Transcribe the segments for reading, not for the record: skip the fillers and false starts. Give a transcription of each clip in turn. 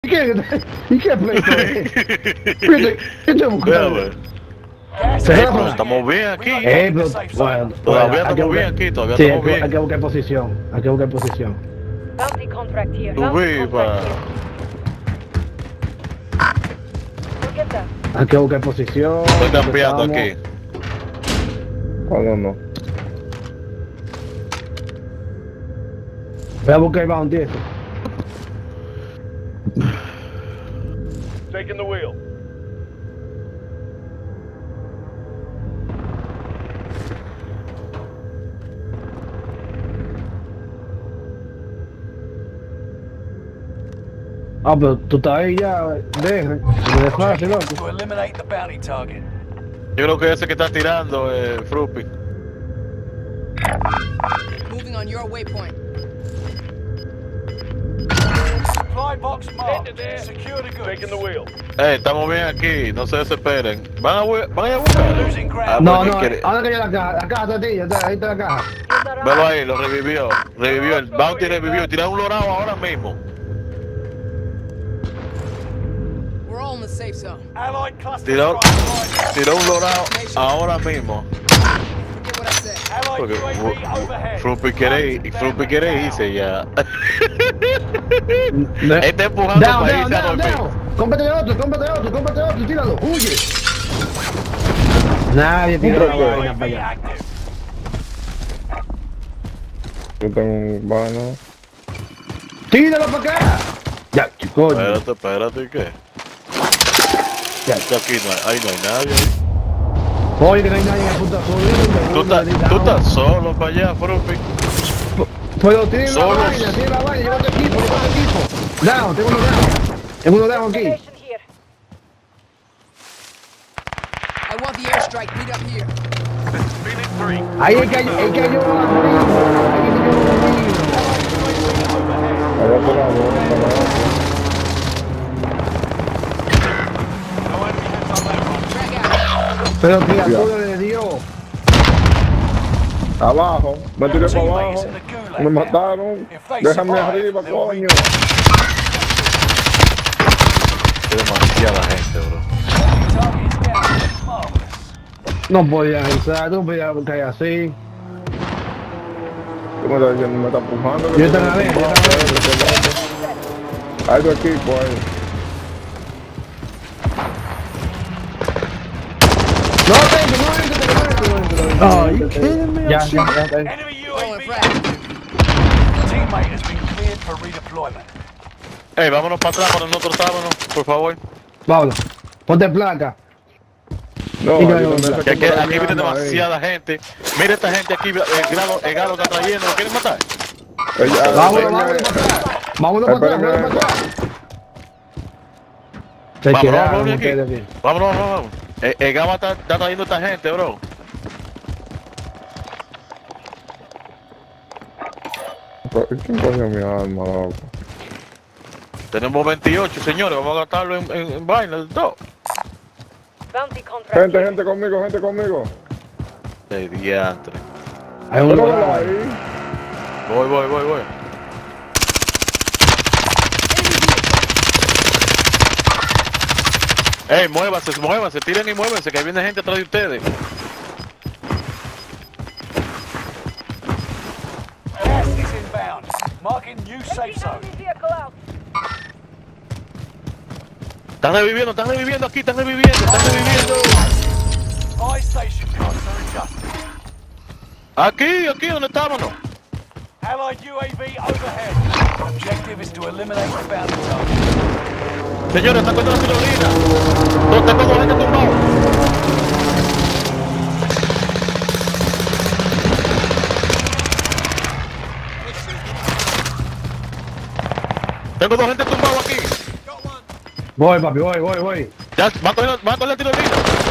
¿Y qué pleito es? ¿Qué te buscando? Pero estamos bien aquí. Bueno, Todavía estamos bien aquí, todavía sí, estamos bien. hay que buscar posición. Hay que buscar posición. Bounty contract here. Tú Bounty viva. contract here. Look at that. Hay que buscar posición. Estoy cambiando aquí. No. Voy a buscar el bounty ese. Taking the wheel. Ah, pero tú estás ahí ya, deja. Me desfase, loco. To eliminate the bounty target. Yo creo que ese que está tirando, Fruppy. Moving on your waypoint. Supply box marked. Secure the goods. Taking the wheel. Estamos bien aquí, no se desesperen. ¿Van a buscar? Losing ground. No, no, quiere- ahora que ya la caja está ahí está la caja. Velo ahí, lo revivió. Revivió, el bounty revivió. Tira un lorado ahora mismo. We're all in the safe zone. Allied cluster Tiró, strike. tiró un lorado ahora mismo. Forget what I said. Allied Porque UAV overhead. Fruppy quiere irse ya. Ne- Está empujando Down, para down, irse a down, dormir. down. Cómprate otro, tíralo, huye. Nadie tira la vaina para UAV allá. active. Yo tengo un vano. Tíralo para acá. Ya, chico. Espérate, ¿qué? Ya. Aquí ahí no hay nadie. Ahí. Oye, que no hay nadie en el punto azul. Tú estás solo para allá, Fruppy. Pero tiene la Solos. vaina, lleva tu equipo. Down, tengo uno down aquí. Station here. I want the airstrike. Meet up here. Phoenix 3. Ahí es que hay yo Allá por la boca. No enemy heads on that one. Drag out. Pero criatura de Dios. Abajo. Me tiré para abajo. Teammates in the gulag Me now. mataron. If they Déjame survive, arriba, they'll coño. Hay demasiada gente, bro. Target is down. Marvelous. No podía entrar, no podía caer así. ¿Tú me estás diciendo? Me está empujando. Yo estaba adentro, Hay dos equipos ahí. Ay, ya. Enemy Throwing UAV frag. active. Teammate has been cleared for redeployment. Vámonos para atrás para nosotros, vámonos, por favor. Vámonos, ponte placa. No, Y no, ahí no, donde no. se Que compra aquí mi viene arma, demasiada gente. Mira esta gente aquí, el galo está trayendo, ¿lo quieren matar? Vámonos para atrás. Vámonos para atrás. Se Vámonos, quedaron vámonos aquí. ustedes bien. Vámonos. El galo está trayendo esta gente, bro. ¿Quién cogió mi arma, loco? Tenemos 28, señores, vamos a gastarlo en vaina, todo. Bounty contract Gente, here. gente conmigo. De diantre. Hay un Pero lugar. ahí. Voy. Muévanse, tiren y muévanse, que viene gente atrás de ustedes. Gas is inbound. Marking new safe zone. Enemy vehicle out. Están reviviendo aquí, están reviviendo. Buy station costs are adjusted. Aquí, donde estábamos. Allied UAV overhead. Objective is to eliminate the bounty target. Señores, están contra la tirolina. Tengo dos gente tumbados. Tengo dos gente tumbados aquí. Voy, papi, voy. Ya, van a coger la tirolina.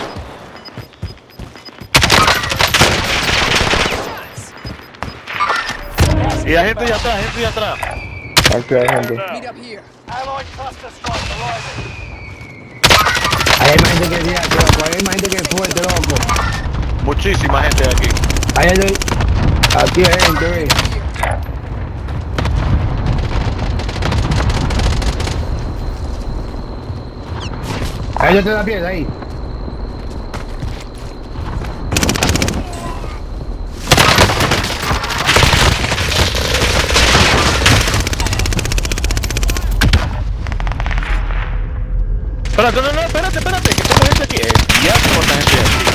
Y hay gente de atrás, Aquí hay gente. Meet up here. Allied cluster strike arriving. Ahí hay más gente que viaja, loco. Ahí hay más gente que es fuerte, loco. Muchísima gente aquí. Ahí hay... Aquí hay gente, ve. Here. Ahí yo te la piedra, ahí. Espérate, no, espérate, que tengo gente aquí. Ya tengo gente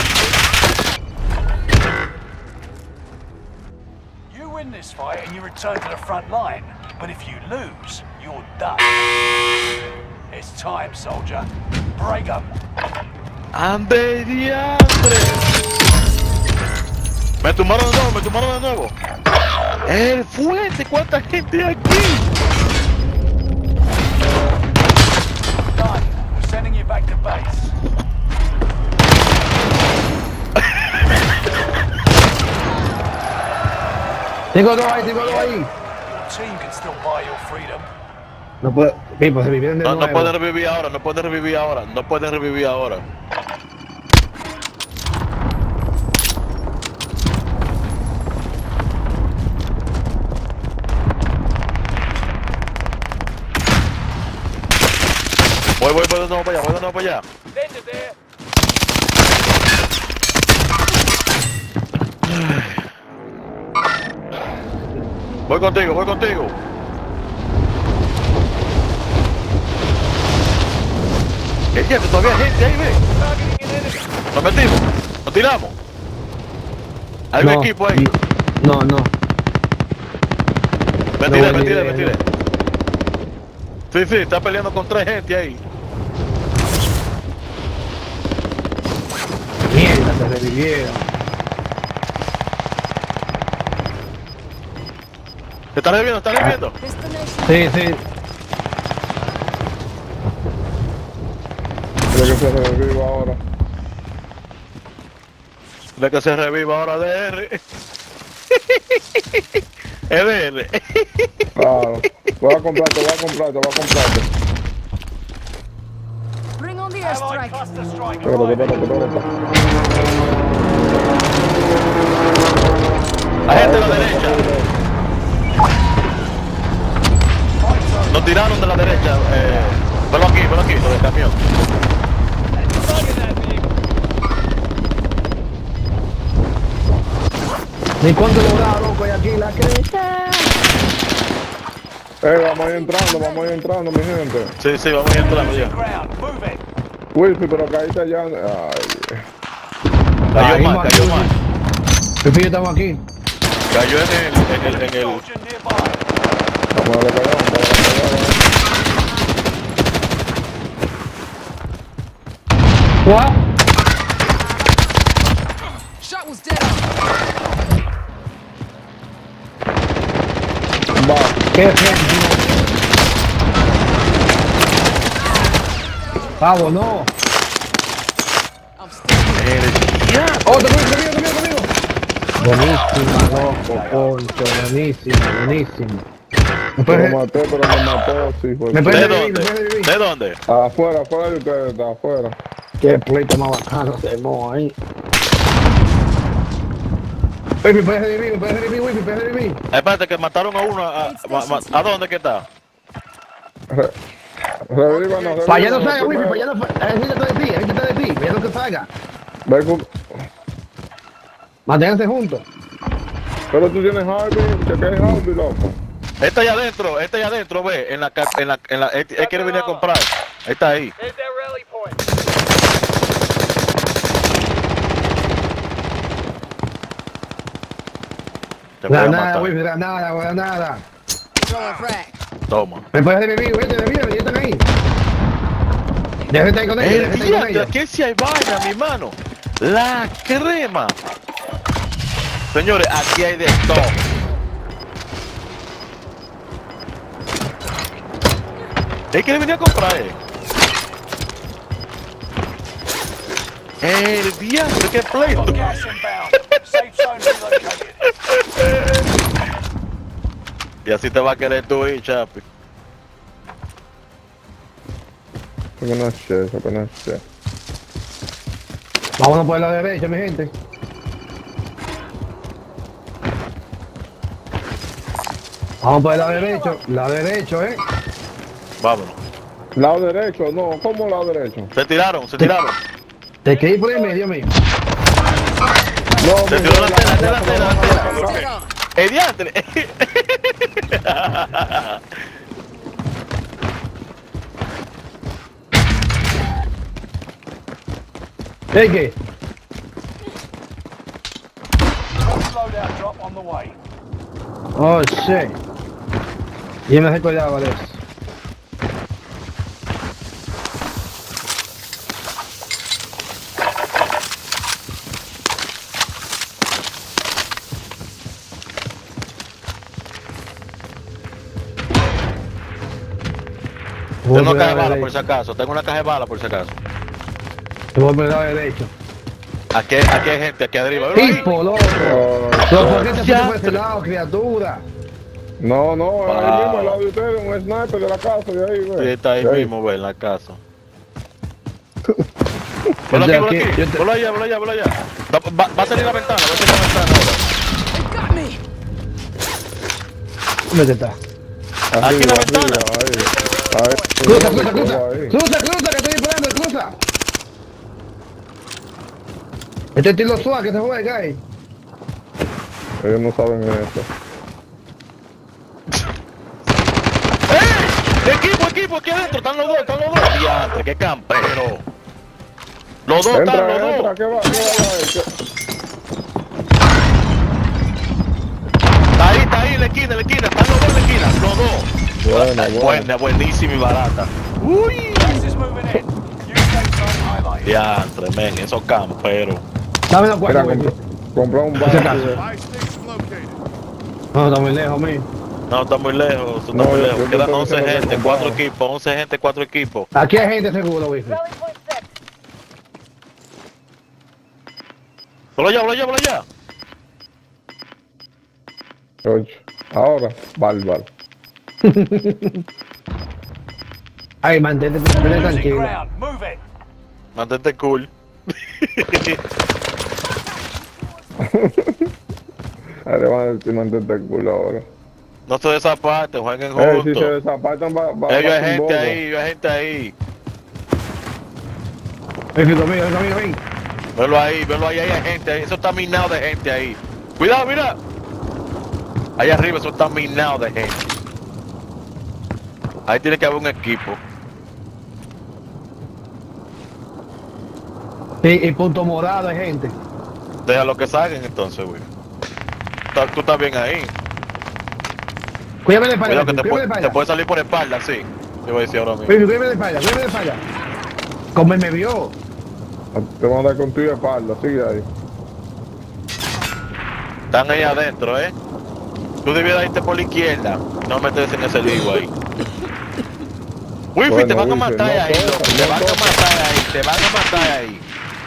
aquí. You win this fight and you return to the front line. But if you lose, you're done. It's time, soldier. Break 'em. ¡Ande diantre! Me tumbaron de nuevo. ¡El fuerte! ¿Cuánta gente hay aquí? Done. We're sending you back to base. Tengo dos ahí. Your team can still buy your freedom. No puedo. Pipo, se vivieron de No, nuevo. no pueden revivir ahora. Voy de nuevo para allá, Voy contigo. Ya, todavía hay gente ahí, ve. Nos metimos, nos tiramos. Hay un equipo ahí. No. Me tiré. Sí, está peleando con 3 gente ahí. Mierda, se revivieron. ¿Te estás reviviendo? Sí. Creo que se reviva ahora. De que se reviva ahora DR. Es DR. Claro. Voy a comprarte. Bring on the Allied airstrike. cluster strike Espérate. arriving. Hay gente a la derecha. Nos tiraron de la derecha. Velo aquí, lo del camión. Ni cuánto logrado, loco, y aquí la cresta. Vamos a ir entrando, mi gente. Sí, vamos a entrar ya. Ground. Move it. Wilfy, pero caíste allá. Ay, Cayó más. Pipo y yo estamos aquí. Cayó en el. Soldier nearby. vamos a darle para allá. What? Shot was dead on. Va. ¿Qué frente? Pavo, no. I'm still Oh, conmigo. Buenísima, loco, concho, buenísimo. Lo maté, pero me mató, sí, fue. ¿Me puedes ¿De revivir? dónde? Afuera de ustedes, está afuera. Qué pleito más bacano se mo ahí. Oye, ¿me puedes revivir? Espérate, que mataron a uno. ¿A dónde que está? Revívanos. Para allá no salga, Wifi, para allá no salga. Evita de ti, para allá no que salga. Manténganse juntos. Pero tú tienes Harvey, chequea Harvey, loco. Este allá adentro, ve, él quiere venir a comprar. Está ahí. There's their rally point. Te voy a Granada, matar. Wifi, granada. throwing frag. Toma. ¿Me puedes revivir, Wifi? Ya están ahí. Déjate ahí con ellos, El diablo, aquí sí hay vaina, mi hermano. La crema. Señores, aquí hay de todo. Él quiere venir a comprar, El diablo, qué pleito. Gas inbound. Safe zone relocated. Y así te va a querer tú ir, chapi. Apenas sé. Vámonos por la derecha, mi gente. Vamos por la derecha, Vámonos. Lado derecho, no, ¿cómo lado derecho? Se tiraron, se tiraron. Te quedé por el medio mío. No, Se tiró la tela. Dead on. ¡El diantre! ¿Es qué? Loadout drop on the way. Oh, shit. Y me recordaba de eso. Tengo una caja de bala por si acaso. Tengo una caja de bala por si acaso. Te voy a poner derecho. Aquí hay gente, aquí arriba. ¿Verdad? ¡Tipo, loco! Oh, ¿Pero por qué te fuiste por ese lado, criatura? no, ahí Wow. mismo, al lado de ustedes, un sniper de la casa, de ahí, güey. Sí, está ahí De mismo, ve, en la casa. Ponlo Yo aquí, te- ponlo allá. Va a salir la ventana, ahora. They got me. ¿Dónde está? Aquí en la ventana. Ahí. Cruza, Ahí. cruza, que estoy disparando, cruza. Este estilo suave que se juega ahí. Ellos no saben eso. Equipo, aquí adentro, están los dos. Diantre, qué campero. Los dos están, los Entra, dos. ¿qué va? Está ahí, en la esquina, están los dos en la esquina, los dos. Bueno. Buenísima y barata. Uy. Gas is moving in. You stay tight, highlight. Diantre, men, esos camperos. Dame la Mira, cuarta, compró un barco. No, está muy lejos, mío. No, está muy lejos, está No, muy yo lejos. te Quedan estoy 11 diciendo que gente, comprado. 4 equipos, 11 gente, 4 equipos. Aquí hay gente seguro, wifi. Ponlo allá. Ocho. Ahora, bárbaro. Ay, mantente Losing tranquilo. ground. Move it. Mantente cool. Ahora van a decir mantente el culo ahora. No se desaparten, jueguen Si se juntos. desapartan, va Ellos hay sin gente bobo. ahí, hay gente ahí. Wifi, conmigo, ven. Velo ahí, hay gente ahí. Eso está minado de gente ahí. Cuidado, mira. Ahí arriba eso está minado de gente. Ahí tiene que haber un equipo. Y punto morado hay gente. Déjalo que salgan entonces, güey. Tú estás bien ahí. Cuídame de espalda, Cuidado que cuídame de te espalda. puede salir por espalda, sí. Yo voy a decir ahora mismo. Wifi, cuídame de espalda. Como me vio. Te van a dar con tu espalda, sigue ahí. Están ahí adentro, Tú debieras irte por la izquierda. No meterse en ese lío ahí. Wifi, Bueno, te van a Wifi, matar no ahí, toca, loco. no Te van a toca. matar ahí.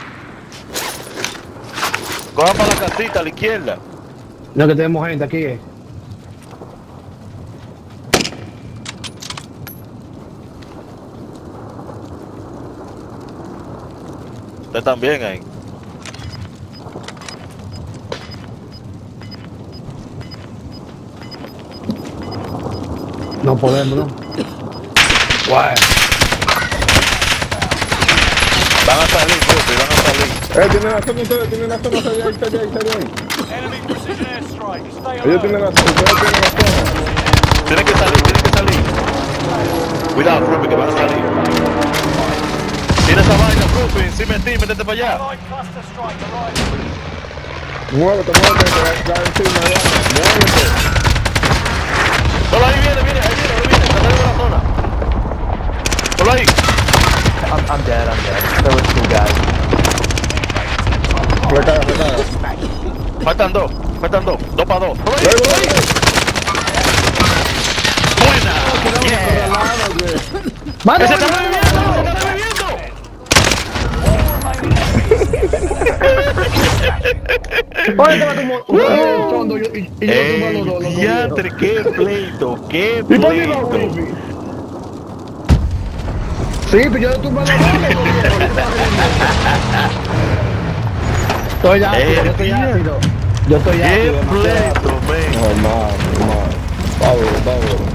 Coja para la casita a la izquierda. No, que tenemos gente aquí, Ustedes también ahí. No podemos, ¿no? Guay. Van a salir, Wifi, van a salir. Tienen la zona ustedes, tienen la zona, sale ahí. Enemy precision airstrike. Stay Ellos tienen alert. la zona, ustedes tienen la zona. Tienen que salir. Cuidado, Ruby, que van a salir. Tira esa vaina, Ruby, encima de ti, métete para allá. Allied cluster strike arriving. Muévete, que va encima, ya. Muévete. Solo ahí viene, está dentro de la zona. Solo ahí. I'm dead. There was 2 guys. Recarga. Faltan dos. 2 para 2. Solo ahí. Luego, Buena. ¡Mate, ¡Ese está reviviendo! Oye, te va a tomar un chondo y yo tumbo los dos. Diantre, qué pleito. ¿Y por qué va, wifi? Sí, pero yo le tumbo los dos. Estoy ácido. Yo estoy Qué ácido. pleito, men. No, mal. Pablo.